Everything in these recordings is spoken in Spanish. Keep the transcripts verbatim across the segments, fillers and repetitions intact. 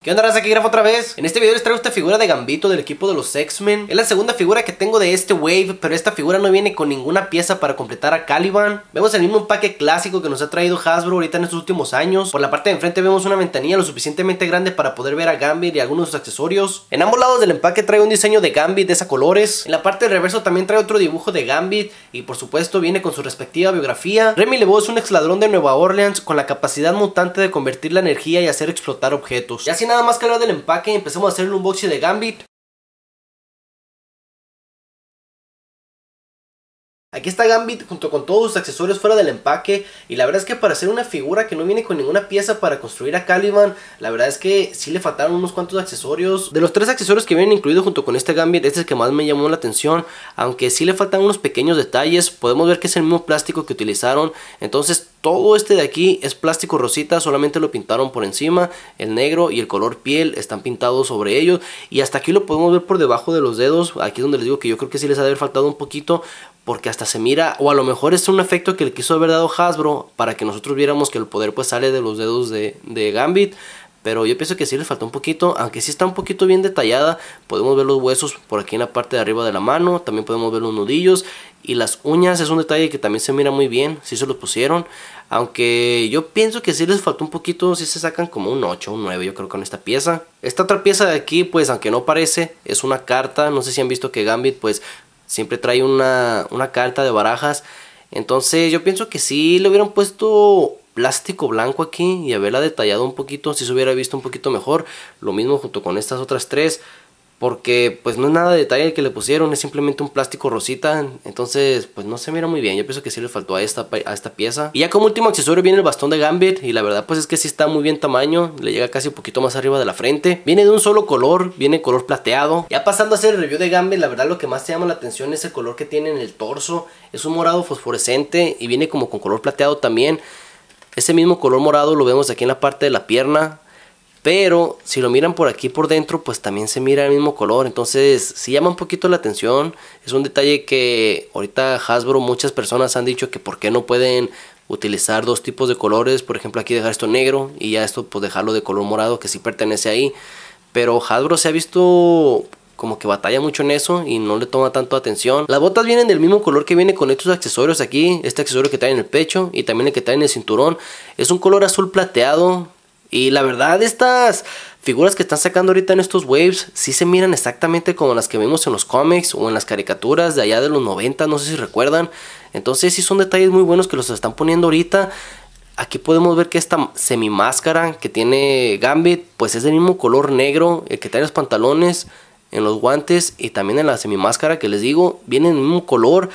¿Qué onda, raza? Aquí Grafo otra vez. En este video les traigo esta figura de Gambito del equipo de los X-Men. Es la segunda figura que tengo de este wave, pero esta figura no viene con ninguna pieza para completar a Caliban. Vemos el mismo empaque clásico que nos ha traído Hasbro ahorita en estos últimos años. Por la parte de enfrente vemos una ventanilla lo suficientemente grande para poder ver a Gambit y algunos de sus accesorios. En ambos lados del empaque trae un diseño de Gambit de esa colores. En la parte del reverso también trae otro dibujo de Gambit y por supuesto viene con su respectiva biografía. Remy LeBeau es un ex ladrón de Nueva Orleans con la capacidad mutante de convertir la energía y hacer explotar objetos. Y así nada más que hablar del empaque, empecemos a hacer el unboxing de Gambit. Aquí está Gambit junto con todos sus accesorios fuera del empaque. Y la verdad es que para hacer una figura que no viene con ninguna pieza para construir a Caliban, la verdad es que sí le faltaron unos cuantos accesorios. De los tres accesorios que vienen incluidos junto con este Gambit, este es el que más me llamó la atención. Aunque sí le faltan unos pequeños detalles. Podemos ver que es el mismo plástico que utilizaron. Entonces todo este de aquí es plástico rosita, solamente lo pintaron por encima. El negro y el color piel están pintados sobre ellos. Y hasta aquí lo podemos ver por debajo de los dedos. Aquí es donde les digo que yo creo que sí les ha de haber faltado un poquito, porque hasta se mira, o a lo mejor es un efecto que le quiso haber dado Hasbro para que nosotros viéramos que el poder pues sale de los dedos de, de Gambit. Pero yo pienso que sí le faltó un poquito, aunque sí está un poquito bien detallada. Podemos ver los huesos por aquí en la parte de arriba de la mano, también podemos ver los nudillos. Y las uñas es un detalle que también se mira muy bien, sí se los pusieron. Aunque yo pienso que sí les faltó un poquito, sí se sacan como un ocho, un nueve yo creo con esta pieza. Esta otra pieza de aquí pues aunque no parece, es una carta. No sé si han visto que Gambit pues siempre trae una, una carta de barajas. Entonces yo pienso que sí le hubieran puesto plástico blanco aquí y haberla detallado un poquito, si se hubiera visto un poquito mejor. Lo mismo junto con estas otras tres, porque pues no es nada de detalle que le pusieron, es simplemente un plástico rosita. Entonces pues no se mira muy bien, yo pienso que sí le faltó a esta, a esta pieza. Y ya como último accesorio viene el bastón de Gambit. Y la verdad pues es que sí está muy bien tamaño, le llega casi un poquito más arriba de la frente. Viene de un solo color, viene color plateado. Ya pasando a hacer el review de Gambit, la verdad lo que más te llama la atención es el color que tiene en el torso. Es un morado fosforescente y viene como con color plateado también. Ese mismo color morado lo vemos aquí en la parte de la pierna. Pero si lo miran por aquí por dentro pues también se mira el mismo color. Entonces sí llama un poquito la atención. Es un detalle que ahorita Hasbro, muchas personas han dicho que por qué no pueden utilizar dos tipos de colores. Por ejemplo aquí dejar esto negro y ya esto pues dejarlo de color morado, que sí pertenece ahí. Pero Hasbro se ha visto como que batalla mucho en eso y no le toma tanto atención. Las botas vienen del mismo color que viene con estos accesorios aquí. Este accesorio que trae en el pecho y también el que trae en el cinturón. Es un color azul plateado. Y la verdad estas figuras que están sacando ahorita en estos waves sí se miran exactamente como las que vimos en los cómics o en las caricaturas de allá de los noventa, no sé si recuerdan. Entonces sí son detalles muy buenos que los están poniendo ahorita. Aquí podemos ver que esta semi máscara que tiene Gambit pues es del mismo color negro, el que trae los pantalones, en los guantes y también en la semi máscara que les digo, viene en el mismo color.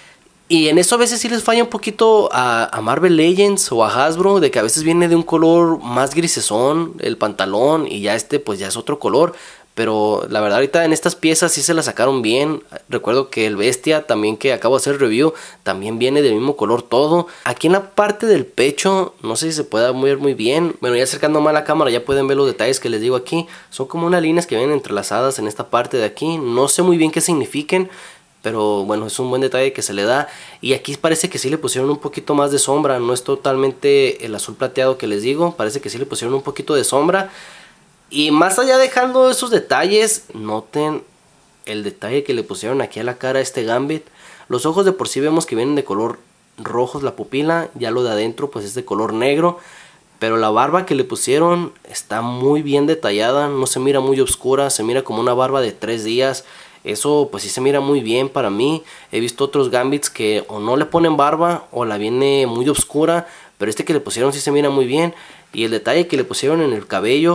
Y en eso a veces sí les falla un poquito a, a Marvel Legends o a Hasbro, de que a veces viene de un color más grisesón el pantalón y ya este pues ya es otro color. Pero la verdad ahorita en estas piezas sí se las sacaron bien. Recuerdo que el Bestia también, que acabo de hacer review, también viene del mismo color todo. Aquí en la parte del pecho no sé si se pueda ver muy bien. Bueno, ya acercando más la cámara ya pueden ver los detalles que les digo aquí. Son como unas líneas que vienen entrelazadas en esta parte de aquí. No sé muy bien qué signifiquen, pero bueno, es un buen detalle que se le da. Y aquí parece que sí le pusieron un poquito más de sombra. No es totalmente el azul plateado que les digo. Parece que sí le pusieron un poquito de sombra. Y más allá dejando esos detalles, noten el detalle que le pusieron aquí a la cara a este Gambit. Los ojos de por sí vemos que vienen de color rojos, la pupila. Ya lo de adentro pues es de color negro. Pero la barba que le pusieron está muy bien detallada. No se mira muy oscura, se mira como una barba de tres días. Eso pues sí se mira muy bien para mí. He visto otros Gambits que o no le ponen barba o la viene muy oscura, pero este que le pusieron sí se mira muy bien. Y el detalle que le pusieron en el cabello,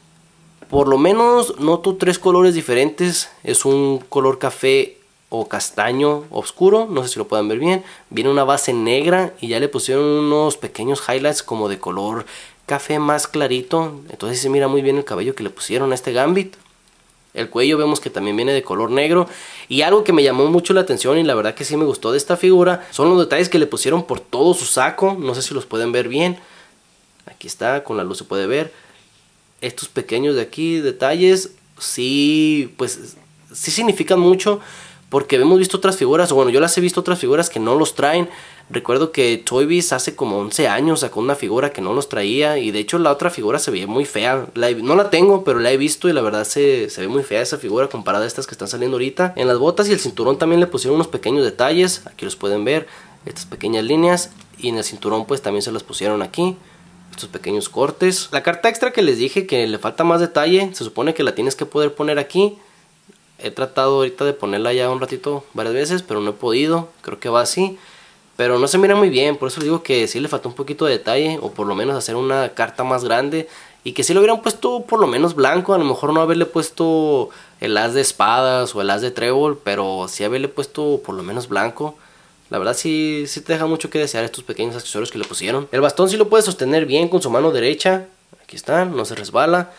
por lo menos noto tres colores diferentes. Es un color café o castaño oscuro, no sé si lo pueden ver bien. Viene una base negra y ya le pusieron unos pequeños highlights como de color café más clarito. Entonces se mira muy bien el cabello que le pusieron a este Gambit. El cuello vemos que también viene de color negro. Y algo que me llamó mucho la atención y la verdad que sí me gustó de esta figura son los detalles que le pusieron por todo su saco. No sé si los pueden ver bien. Aquí está, con la luz se puede ver. Estos pequeños de aquí detalles sí, pues sí significan mucho, porque hemos visto otras figuras, o bueno, yo las he visto otras figuras que no los traen. Recuerdo que Toy Biz hace como once años sacó una figura que no los traía, y de hecho la otra figura se veía muy fea. La he, no la tengo, pero la he visto y la verdad se, se ve muy fea esa figura comparada a estas que están saliendo ahorita. En las botas y el cinturón también le pusieron unos pequeños detalles, aquí los pueden ver, estas pequeñas líneas, y en el cinturón pues también se las pusieron aquí, estos pequeños cortes. La carta extra que les dije que le falta más detalle, se supone que la tienes que poder poner aquí. He tratado ahorita de ponerla ya un ratito varias veces, pero no he podido, creo que va así. Pero no se mira muy bien, por eso les digo que sí le falta un poquito de detalle, o por lo menos hacer una carta más grande. Y que si lo hubieran puesto por lo menos blanco, a lo mejor no haberle puesto el as de espadas o el as de trébol, pero sí haberle puesto por lo menos blanco. La verdad sí, sí te deja mucho que desear estos pequeños accesorios que le pusieron. El bastón sí lo puede sostener bien con su mano derecha, aquí está, no se resbala,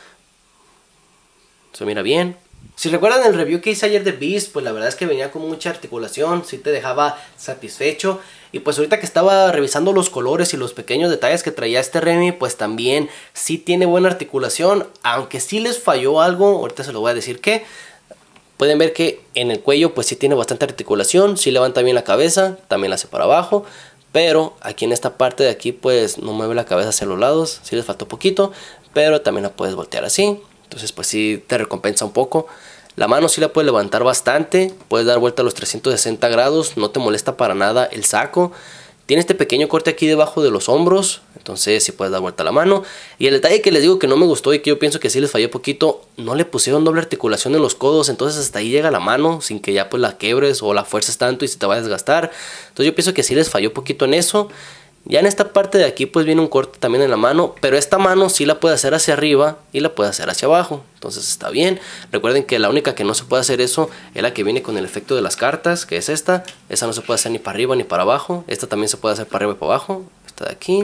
se mira bien. Si recuerdan el review que hice ayer de Beast, pues la verdad es que venía con mucha articulación, sí te dejaba satisfecho. Y pues ahorita que estaba revisando los colores y los pequeños detalles que traía este Remy, pues también sí tiene buena articulación, aunque sí les falló algo, ahorita se lo voy a decir que. Pueden ver que en el cuello pues sí tiene bastante articulación, sí levanta bien la cabeza, también la hace para abajo. Pero aquí en esta parte de aquí pues no mueve la cabeza hacia los lados, sí les faltó poquito, pero también la puedes voltear así. Entonces pues sí te recompensa un poco. La mano sí la puedes levantar bastante, puedes dar vuelta a los trescientos sesenta grados, no te molesta para nada el saco. Tiene este pequeño corte aquí debajo de los hombros, entonces sí puedes dar vuelta a la mano. Y el detalle que les digo que no me gustó y que yo pienso que sí les falló poquito, no le pusieron doble articulación en los codos, entonces hasta ahí llega la mano sin que ya pues la quebres o la fuerces tanto y se te va a desgastar. Entonces yo pienso que sí les falló poquito en eso. Ya en esta parte de aquí pues viene un corte también en la mano, pero esta mano sí la puede hacer hacia arriba y la puede hacer hacia abajo, entonces está bien. Recuerden que la única que no se puede hacer eso es la que viene con el efecto de las cartas, que es esta. Esa no se puede hacer ni para arriba ni para abajo, esta también se puede hacer para arriba y para abajo, esta de aquí.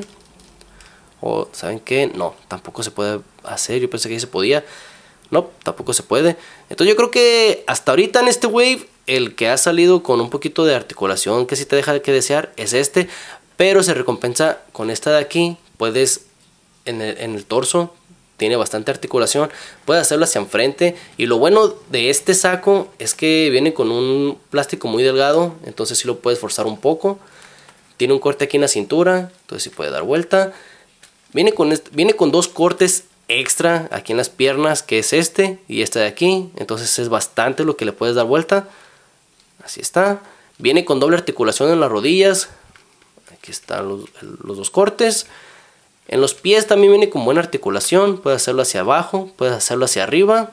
O ¿saben qué? No, tampoco se puede hacer, yo pensé que ahí se podía. No, tampoco se puede. Entonces yo creo que hasta ahorita en este Wave el que ha salido con un poquito de articulación que sí te deja que desear es este. Pero se recompensa con esta de aquí. Puedes en el, en el torso, tiene bastante articulación, puedes hacerlo hacia enfrente. Y lo bueno de este saco es que viene con un plástico muy delgado, entonces sí lo puedes forzar un poco. Tiene un corte aquí en la cintura, entonces sí puede dar vuelta. Viene con, este, viene con dos cortes extra aquí en las piernas, que es este y este de aquí. Entonces es bastante lo que le puedes dar vuelta. Así está. Viene con doble articulación en las rodillas. Aquí están los, los dos cortes. En los pies también viene con buena articulación. Puedes hacerlo hacia abajo, puedes hacerlo hacia arriba,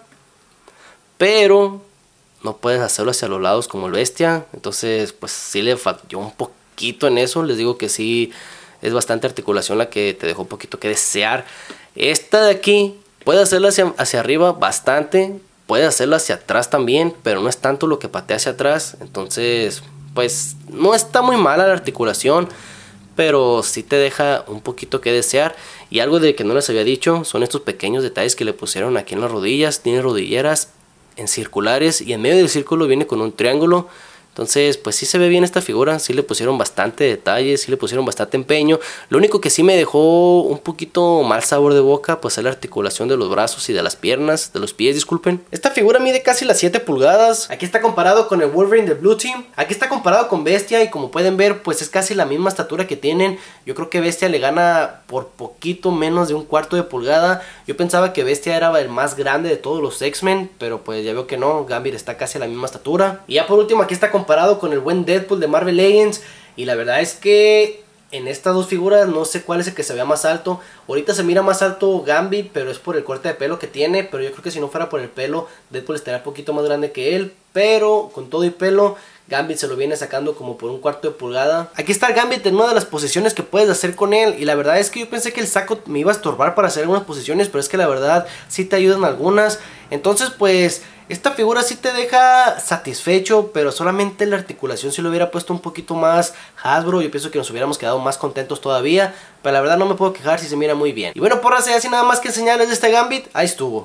pero no puedes hacerlo hacia los lados como el bestia. Entonces pues sí le falló un poquito en eso. Les digo que sí es bastante articulación la que te dejó un poquito que desear. Esta de aquí puedes hacerla hacia, hacia arriba bastante, puedes hacerla hacia atrás también, pero no es tanto lo que patea hacia atrás. Entonces pues no está muy mala la articulación, pero sí te deja un poquito que desear. Y algo de que no les había dicho son estos pequeños detalles que le pusieron aquí en las rodillas. Tiene rodilleras en circulares y en medio del círculo viene con un triángulo. Entonces pues sí se ve bien esta figura, sí le pusieron bastante detalle, sí le pusieron bastante empeño. Lo único que sí me dejó un poquito mal sabor de boca pues es la articulación de los brazos y de las piernas, de los pies, disculpen. Esta figura mide casi las siete pulgadas. Aquí está comparado con el Wolverine de Blue Team. Aquí está comparado con Bestia y como pueden ver pues es casi la misma estatura que tienen. Yo creo que Bestia le gana por poquito menos de un cuarto de pulgada. Yo pensaba que Bestia era el más grande de todos los X-Men, pero pues ya veo que no, Gambit está casi a la misma estatura. Y ya por último aquí está comparado comparado con el buen Deadpool de Marvel Legends. Y la verdad es que en estas dos figuras no sé cuál es el que se vea más alto. Ahorita se mira más alto Gambit, pero es por el corte de pelo que tiene. Pero yo creo que si no fuera por el pelo, Deadpool estaría un poquito más grande que él. Pero con todo y pelo, Gambit se lo viene sacando como por un cuarto de pulgada. Aquí está el Gambit en una de las posiciones que puedes hacer con él. Y la verdad es que yo pensé que el saco me iba a estorbar para hacer algunas posiciones, pero es que la verdad sí te ayudan algunas. Entonces pues esta figura sí te deja satisfecho, pero solamente la articulación si lo hubiera puesto un poquito más Hasbro, yo pienso que nos hubiéramos quedado más contentos todavía. Pero la verdad no me puedo quejar si se mira muy bien. Y bueno, por así nada más que enseñarles de este Gambit, ahí estuvo.